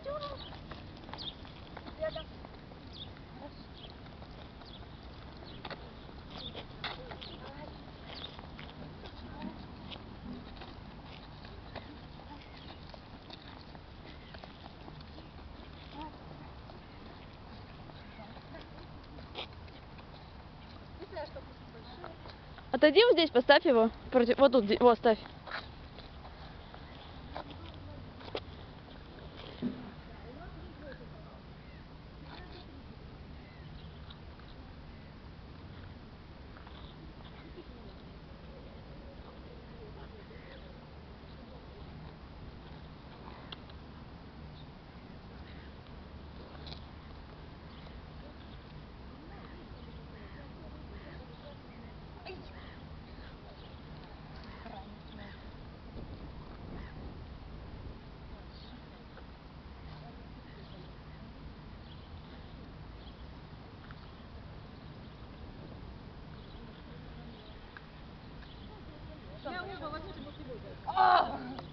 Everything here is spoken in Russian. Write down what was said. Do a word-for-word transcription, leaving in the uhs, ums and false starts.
Рядом. Отойди вот здесь, поставь его. Против... Вот тут, вот, ставь. Я оба возьмите, может, не будет.